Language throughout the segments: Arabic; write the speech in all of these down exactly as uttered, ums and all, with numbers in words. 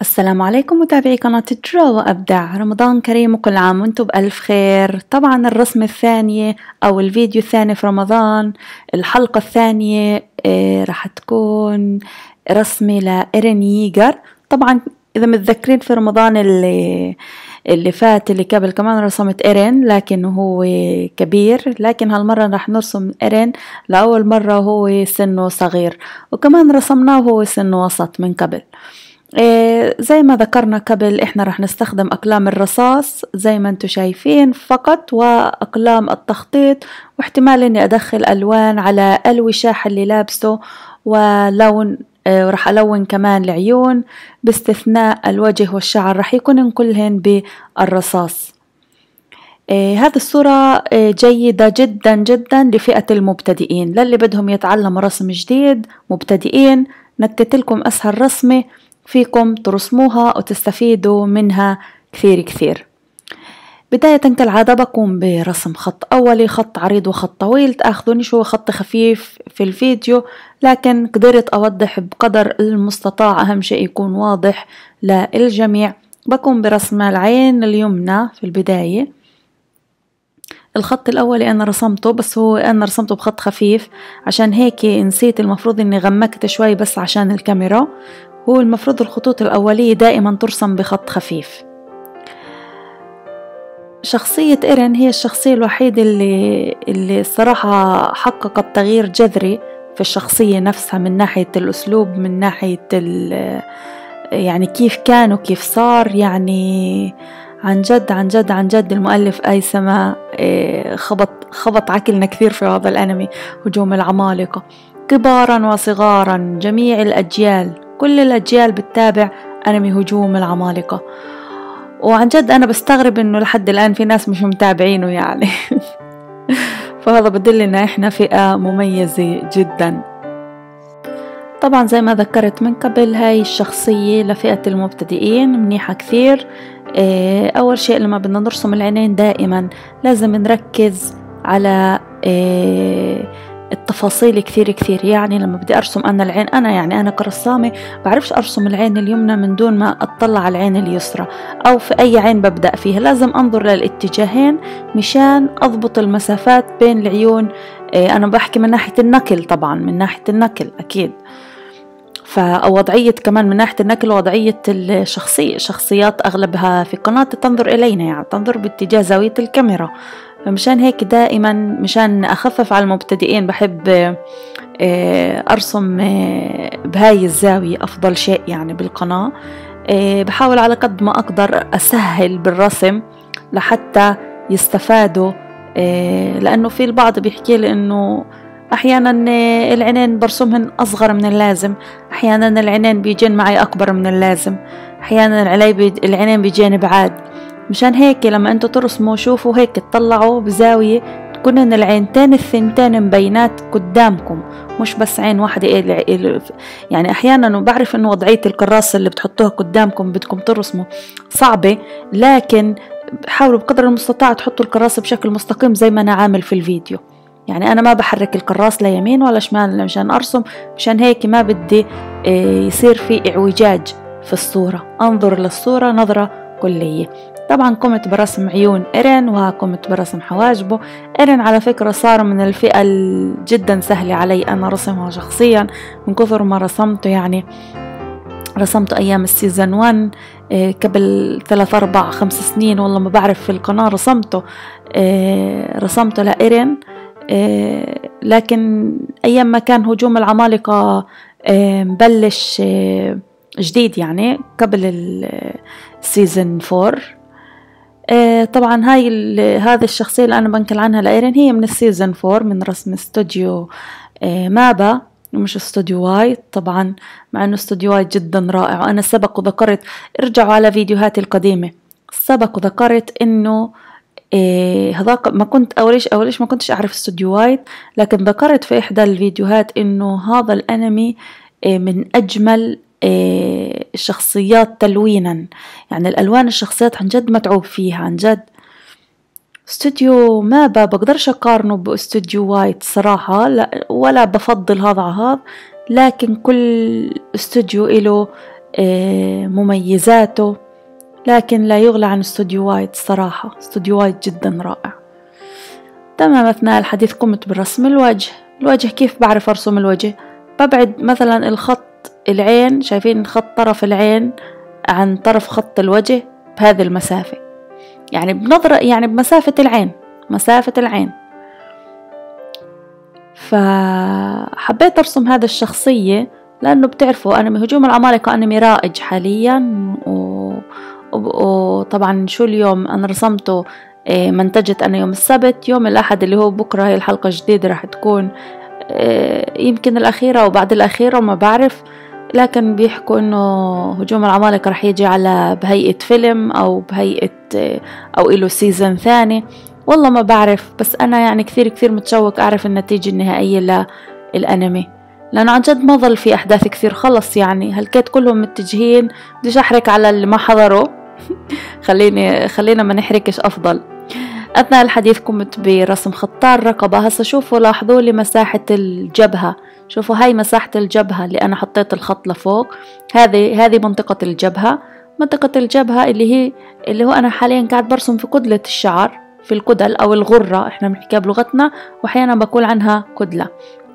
السلام عليكم متابعي قناة درا وأبدع. رمضان كريم وكل عام وانتم بألف خير. طبعا الرسمة الثانية أو الفيديو الثاني في رمضان، الحلقة الثانية آه راح تكون رسمة لإيرين ييغر. طبعا إذا متذكرين في رمضان اللي اللي فات اللي قبل كمان رسمت إيرين لكن هو كبير، لكن هالمرة راح نرسم إيرين لأول مرة وهو سنه صغير، وكمان رسمناه وهو سنه وسط من قبل. إيه زي ما ذكرنا قبل، احنا راح نستخدم اقلام الرصاص زي ما انتم شايفين فقط، واقلام التخطيط، واحتمال اني ادخل الوان على الوشاح اللي لابسه ولون. إيه راح الون كمان العيون باستثناء الوجه والشعر، راح يكون كلهن بالرصاص. إيه هذه الصورة إيه جيدة جدا جدا لفئة المبتدئين، للي بدهم يتعلموا رسم جديد مبتدئين. نكتت لكم اسهل رسمة فيكم ترسموها وتستفيدوا منها كثير كثير. بداية كالعادة بقوم برسم خط أولي، خط عريض وخط طويل. تأخذوني شو خط خفيف في الفيديو، لكن قدرت أوضح بقدر المستطاع، أهم شيء يكون واضح للجميع. بقوم برسم العين اليمنى في البداية. الخط الأولي أنا رسمته، بس هو أنا رسمته بخط خفيف عشان هيك نسيت، المفروض إني غمكت شوي بس عشان الكاميرا. هو المفروض الخطوط الأولية دائما ترسم بخط خفيف. شخصية إيرين هي الشخصية الوحيدة اللي اللي الصراحة حققت تغيير جذري في الشخصية نفسها، من ناحية الأسلوب، من ناحية يعني كيف كان وكيف صار. يعني عن جد عن جد عن جد المؤلف أيسما خبط خبط عقلنا كثير في هذا الأنمي. هجوم العمالقة كبارا وصغارا، جميع الأجيال، كل الأجيال بتتابع أنمي هجوم العمالقة، وعن جد أنا بستغرب إنه لحد الآن في ناس مش متابعينه يعني. فهذا بدل إن إحنا فئة مميزة جدا. طبعا زي ما ذكرت من قبل، هاي الشخصية لفئة المبتدئين منيحة كثير. أول شيء لما بدنا نرسم العينين دائما لازم نركز على التفاصيل كثير كثير. يعني لما بدي أرسم أنا العين، أنا يعني أنا كرسامة بعرفش أرسم العين اليمنى من دون ما أطلع على العين اليسرى، أو في أي عين ببدأ فيها لازم أنظر للاتجاهين مشان أضبط المسافات بين العيون. أنا بحكي من ناحية النقل، طبعا من ناحية النقل أكيد، فوضعية كمان من ناحية النقل ووضعية الشخصية. الشخصيات أغلبها في القناة تنظر إلينا، يعني تنظر باتجاه زاوية الكاميرا. فمشان هيك دائما مشان أخفف على المبتدئين بحب أرسم بهاي الزاوية أفضل شيء يعني بالقناة. بحاول على قد ما أقدر أسهل بالرسم لحتى يستفادوا، لأنه في البعض بيحكي لي إنه أحيانا العينين برسمهن أصغر من اللازم، أحيانا العينين بيجين معي أكبر من اللازم، أحيانا العينين بيجين بعاد. مشان هيك لما انتوا ترسموا شوفوا هيك تطلعوا بزاوية تكون ان العينتين الثنتين مبينات قدامكم، مش بس عين واحدة. يعني احيانا بعرف انه وضعية الكراسة اللي بتحطوها قدامكم بدكم ترسموا صعبة، لكن حاولوا بقدر المستطاع تحطوا الكراسة بشكل مستقيم زي ما انا عامل في الفيديو. يعني انا ما بحرك الكراس لا يمين ولا شمال مشان ارسم، مشان هيك ما بدي يصير في اعوجاج في الصورة، انظر للصورة نظرة كلية. طبعا قمت برسم عيون إيرين وقمت برسم حواجبه. إيرين على فكرة صار من الفئة جدا سهلة علي أنا رسمها شخصيا، من كثر ما رسمته. يعني رسمته أيام السيزن واحد قبل ثلاث أربع خمس سنين، والله ما بعرف، في القناة رسمته رسمته لإيرين. لكن أيام ما كان هجوم العمالقة مبلش جديد، يعني قبل السيزن فور. آه طبعا هاي هذه الشخصية اللي أنا بنقل عنها لإيرين هي من السيزن فور، من رسم استوديو آه مابا مش استوديو وايت طبعا، مع أنه استوديو وايت جدا رائع. وأنا سبق وذكرت، ارجعوا على فيديوهاتي القديمة، سبق وذكرت إنه آه هذاك ما كنت أوليش أوليش ما كنتش أعرف استوديو وايت، لكن ذكرت في إحدى الفيديوهات إنه هذا الأنمي آه من أجمل الشخصيات تلوينا. يعني الألوان الشخصيات عن جد متعوب فيها عن جد. استوديو ما بقدرش أقارنه باستوديو وايت صراحة، لا ولا بفضل هذا على هذا، لكن كل استوديو له مميزاته، لكن لا يغلى عن استوديو وايد. صراحة استوديو وايد جدا رائع. تمام. أثناء الحديث قمت برسم الوجه. الوجه كيف بعرف أرسم الوجه؟ ببعد مثلا الخط العين، شايفين خط طرف العين عن طرف خط الوجه بهذه المسافة، يعني بنظرة يعني بمسافة العين، مسافة العين. فحبيت أرسم هذا الشخصية لأنه بتعرفوا أنا من هجوم العمالقة أنمي رائج حاليا، وطبعا شو اليوم أنا رسمته منتجت أنا يوم السبت. يوم الأحد اللي هو بكرة هي الحلقة الجديدة راح تكون يمكن الأخيرة أو بعد الأخيرة وما بعرف، لكن بيحكوا إنه هجوم العمالقة راح يجي على بهيئة فيلم أو بهيئة أو إله سيزن ثاني، والله ما بعرف. بس أنا يعني كثير كثير متشوق أعرف النتيجة النهائية للأنمي، لأنه عن جد ما ظل في أحداث كثير. خلص يعني هالكيت كلهم متجهين. بديش أحرك على اللي ما حضروا خليني خلينا ما نحركش أفضل. أثناء الحديث قمت برسم خطار الرقبة. هسا شوفوا لاحظوا لي مساحة الجبهة، شوفوا هاي مساحة الجبهة اللي أنا حطيت الخط لفوق. هذه هذه منطقة الجبهة. منطقة الجبهة اللي هي اللي هو أنا حاليا قاعد برسم في كدلة الشعر، في الكدل أو الغرة إحنا بنحكيها بلغتنا، وأحيانا بقول عنها كدلة.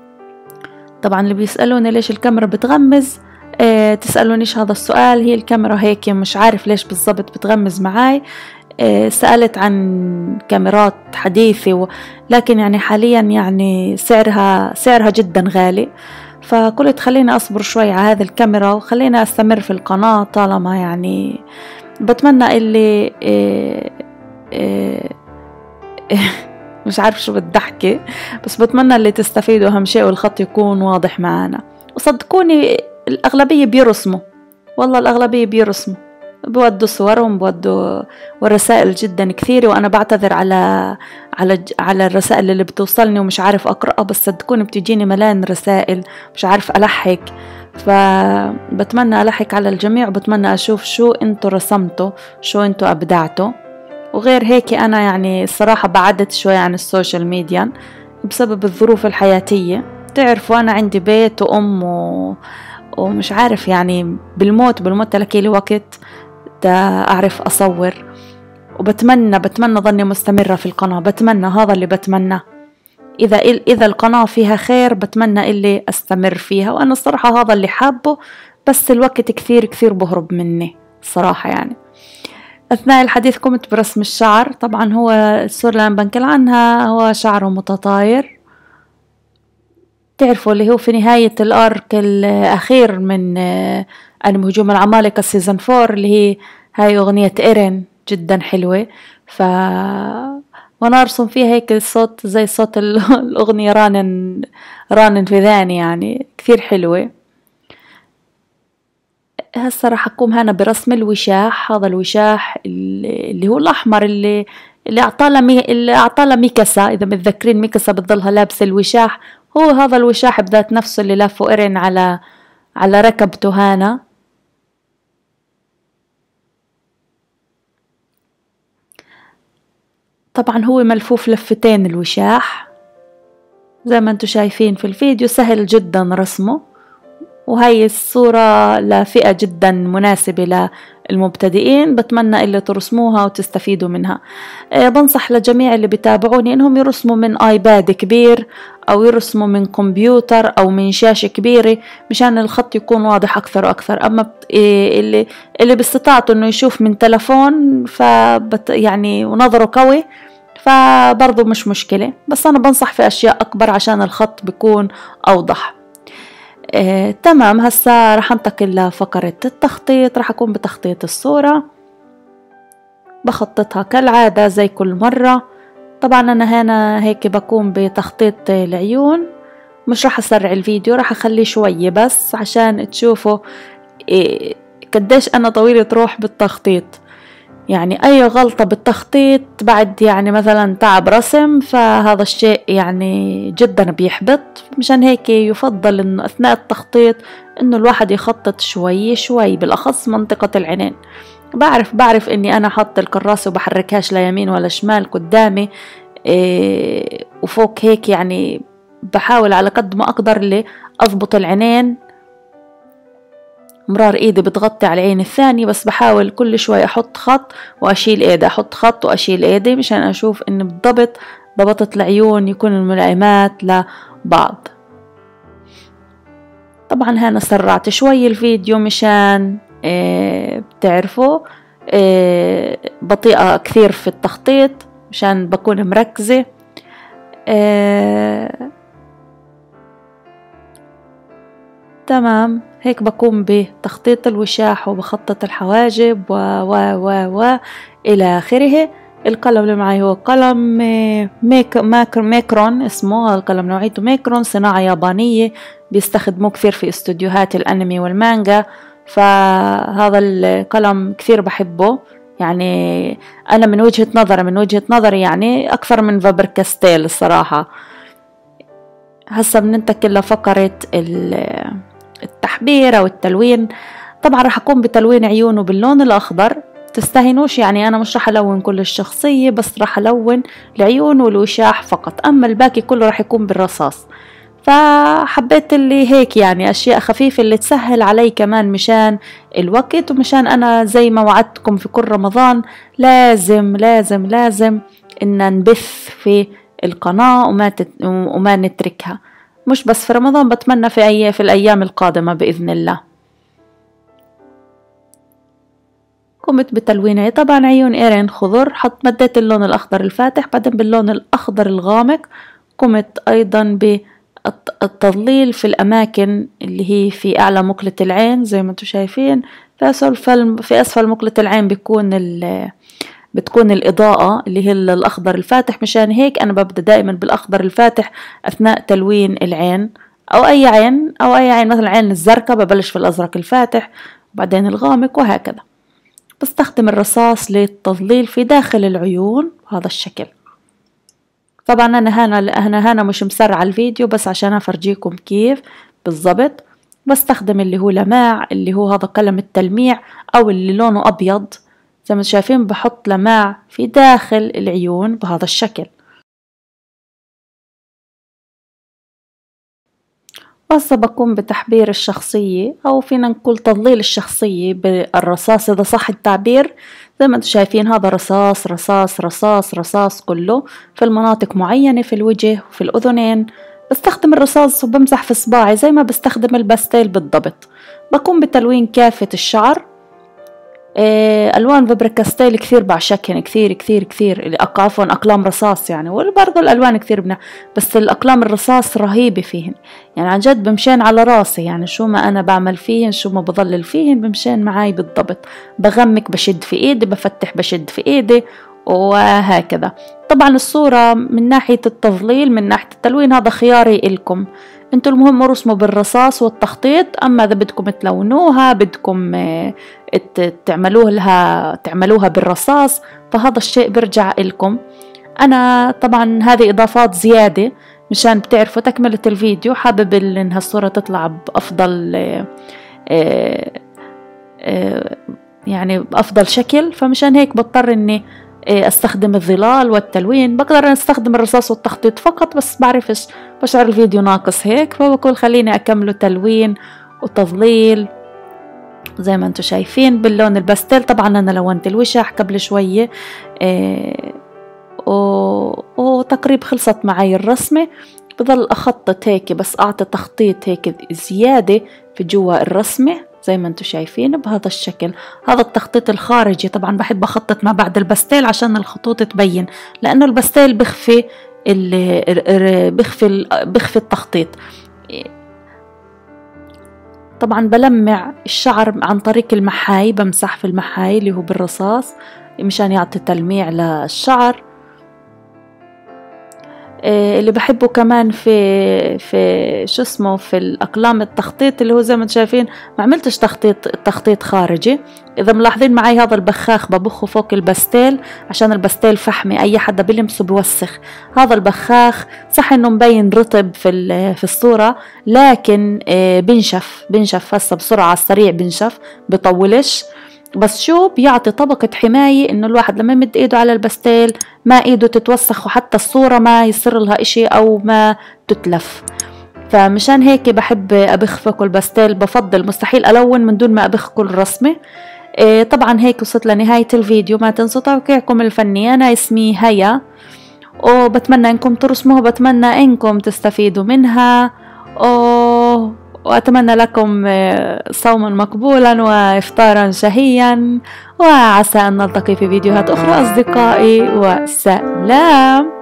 طبعا اللي بيسألوني ليش الكاميرا بتغمز، اه تسألونيش هذا السؤال. هي الكاميرا هيك مش عارف ليش بالضبط بتغمز معاي. اه سألت عن كاميرات حديثة و... لكن يعني حاليا يعني سعرها سعرها جدا غالي، فقلت خليني أصبر شوي على هذه الكاميرا وخليني أستمر في القناة طالما يعني بتمنى اللي اه اه مش عارف شو بتضحكي، بس بتمنى اللي تستفيدوا أهم شيء والخط يكون واضح معانا. وصدقوني الأغلبية بيرسموا، والله الأغلبية بيرسموا، بودوا صورهم بودوا والرسائل جدا كثيرة. وأنا بعتذر على على على الرسائل اللي بتوصلني ومش عارف أقرأها، بس صدقوني بتجيني ملان رسائل مش عارف ألحق. فبتمنى ألحق على الجميع، وبتمنى أشوف شو أنتوا رسمتوا، شو أنتوا أبدعتوا. وغير هيك أنا يعني الصراحة بعدت شوي عن السوشيال ميديا بسبب الظروف الحياتية. تعرفوا أنا عندي بيت وأم و... ومش عارف يعني بالموت بالموت تلاقي لي وقت دا أعرف أصور. وبتمنى بتمنى ظني مستمرة في القناة، بتمنى هذا اللي بتمنى. إذا إذا القناة فيها خير بتمنى اللي أستمر فيها، وأنا الصراحة هذا اللي حابه، بس الوقت كثير كثير بهرب مني صراحة يعني. أثناء الحديث قمت برسم الشعر. طبعا هو الصورة اللي أنا بنقل عنها هو شعره متطاير، تعرفوا اللي هو في نهاية الأرك الأخير من أنمي هجوم العمالقة سيزن فور، اللي هي هاي أغنية إيرين جدا حلوة. ف وأنا أرسم فيها هيك الصوت زي صوت الأغنية رانن رانن في ذاني، يعني كثير حلوة. هسه راح أقوم هنا برسم الوشاح. هذا الوشاح اللي هو الأحمر اللي اللي أعطاه مي... اللي أعطاه ميكاسا. إذا متذكرين ميكاسا بتضلها لابسة الوشاح، هو هذا الوشاح بذات نفسه اللي لافه إيرين على على ركبته هنا. طبعا هو ملفوف لفتين الوشاح زي ما انتم شايفين في الفيديو، سهل جدا رسمه. وهي الصورة لفئة جدا مناسبة للمبتدئين، بتمنى اللي ترسموها وتستفيدوا منها. أه بنصح لجميع اللي بيتابعوني انهم يرسموا من ايباد كبير او يرسموا من كمبيوتر او من شاشة كبيرة مشان الخط يكون واضح اكثر واكثر. اما اللي اللي باستطاعته انه يشوف من تلفون فبت يعني ونظره قوي فبرضه مش مشكلة، بس انا بنصح في اشياء اكبر عشان الخط بيكون اوضح. آه، تمام. هسا رح انتقل لفقرة التخطيط. رح أكون بتخطيط الصورة، بخططها كالعادة زي كل مرة. طبعا أنا هنا هيك بقوم بتخطيط العيون. مش رح أسرع الفيديو، رح أخليه شوية بس عشان تشوفوا إيه قديش أنا طويلة روح بالتخطيط. يعني أي غلطة بالتخطيط بعد يعني مثلا تعب رسم فهذا الشيء يعني جدا بيحبط. مشان هيك يفضل إنه أثناء التخطيط إنه الواحد يخطط شوي شوي، بالأخص منطقة العينين. بعرف بعرف إني أنا حط الكراسة وبحركهاش ليمين ولا شمال قدامي إيه، وفوق هيك يعني بحاول على قد ما أقدر اللي أضبط العينين مرار ايدي بتغطي على العين الثانية، بس بحاول كل شوي احط خط واشيل ايدي، احط خط واشيل ايدي مشان اشوف ان بالضبط ضبطت العيون يكون الملائمات لبعض. طبعا هنا سرعت شوي الفيديو مشان اه بتعرفوا اه بطيئة كثير في التخطيط مشان بكون مركزة. اه تمام، هيك بقوم بتخطيط الوشاح وبخطط الحواجب و و و و إلى آخره. القلم اللي معي هو قلم ميك ماكر ميكرون اسمه، القلم نوعيته ميكرون، صناعة يابانية بيستخدموه كثير في استوديوهات الأنمي والمانجا، فهذا القلم كثير بحبه. يعني أنا من وجهة نظري من وجهة نظري يعني أكثر من فابر كاستيل الصراحة. هسا بننتقل لفقرة التحبير أو التلوين. طبعا رح أقوم بتلوين عيونه باللون الأخضر، تستهينوش يعني أنا مش رح ألون كل الشخصية، بس رح ألون العيون والوشاح فقط، أما الباقي كله رح يكون بالرصاص. فحبيت اللي هيك يعني أشياء خفيفة اللي تسهل علي كمان مشان الوقت، ومشان أنا زي ما وعدتكم في كل رمضان لازم لازم لازم إن نبث في القناة وما, تت... وما نتركها، مش بس في رمضان، بتمنى في أي في الأيام القادمة بإذن الله. قمت بتلوينه طبعا عيون إيرين خضر، حط مديت اللون الأخضر الفاتح، بعدين باللون الأخضر الغامق قمت أيضا بالتظليل في الأماكن اللي هي في أعلى مقلة العين زي ما انتم شايفين. في أسفل في أسفل مقلة العين بيكون ال بتكون الإضاءة اللي هي الأخضر الفاتح، مشان هيك أنا ببدأ دائما بالأخضر الفاتح أثناء تلوين العين أو أي عين أو أي عين، مثلا العين الزرقاء ببلش في الأزرق الفاتح وبعدين الغامق وهكذا. بستخدم الرصاص للتظليل في داخل العيون بهذا الشكل. طبعا أنا هنا أنا هنا مش مسرعة الفيديو بس عشان أفرجيكم كيف بالضبط. بستخدم اللي هو لماع، اللي هو هذا قلم التلميع أو اللي لونه أبيض زي ما شايفين، بحط لماع في داخل العيون بهذا الشكل. وهسه بقوم بتحبير الشخصية أو فينا نقول تظليل الشخصية بالرصاص إذا صح التعبير. زي ما انتم شايفين هذا رصاص رصاص رصاص رصاص كله في المناطق معينة في الوجه وفي الأذنين. بستخدم الرصاص وبمسح في صباعي زي ما بستخدم الباستيل بالضبط. بقوم بتلوين كافة الشعر. ألوان فابر كاستيل كثير بعشقهن، كثير كثير كثير عفوا أقلام رصاص يعني، وبرضه الألوان كثير بنا، بس الأقلام الرصاص رهيبة فيهن يعني عن جد بمشين على راسي، يعني شو ما أنا بعمل فيهن شو ما بضلل فيهن بمشين معاي بالضبط. بغمك بشد في إيدي، بفتح بشد في إيدي وهكذا. طبعا الصورة من ناحية التظليل من ناحية التلوين هذا خياري إلكم انتوا، المهم ارسموا بالرصاص والتخطيط. اما اذا بدكم تلونوها بدكم تعملوها لها تعملوها بالرصاص فهذا الشيء برجع إلكم. انا طبعا هذه اضافات زيادة مشان بتعرفوا تكملة الفيديو، حابب ان هالصورة تطلع بافضل يعني بافضل شكل، فمشان هيك بضطر اني استخدم الظلال والتلوين. بقدر استخدم الرصاص والتخطيط فقط بس بعرفش بشعر الفيديو ناقص هيك، فبقول خليني اكمله تلوين وتظليل زي ما انتم شايفين باللون الباستيل. طبعا انا لونت الوشح قبل شوية إيه وتقريبا خلصت معي الرسمة. بضل اخطط هيك بس اعطي تخطيط هيك زيادة في جوا الرسمة زي ما انتم شايفين بهذا الشكل. هذا التخطيط الخارجي، طبعا بحب اخطط ما بعد الباستيل عشان الخطوط تبين، لانه الباستيل بخفي بخفي بخفي التخطيط. طبعا بلمع الشعر عن طريق المحاي، بمسح في المحاي اللي هو بالرصاص مشان يعطي تلميع للشعر. اللي بحبه كمان في في شو اسمه في الأقلام التخطيط اللي هو زي ما انتم شايفين ما عملتش تخطيط تخطيط خارجي. إذا ملاحظين معي هذا البخاخ ببخه فوق الباستيل عشان الباستيل فحمي، أي حدا بيلمسه بوسخ. هذا البخاخ صح إنه مبين رطب في في الصورة لكن بنشف بنشف هسه بسرعة على السريع، بنشف بطولش، بس شو بيعطي طبقة حماية إنه الواحد لما يمد إيده على الباستيل ما إيده تتوسخ وحتى الصورة ما يصير لها إشي أو ما تتلف. فمشان هيك بحب أبخ كل باستيل، بفضل مستحيل ألون من دون ما أبخ كل رسمة. إيه طبعا هيك وصلت لنهاية الفيديو، ما تنسوا توقيعكم الفني. أنا اسمي هيا، وبتمنى إنكم ترسموا، وبتمنى إنكم تستفيدوا منها، وأتمنى لكم صوما مقبولا وإفطارا شهيا، وعسى أن نلتقي في فيديوهات أخرى أصدقائي، وسلام.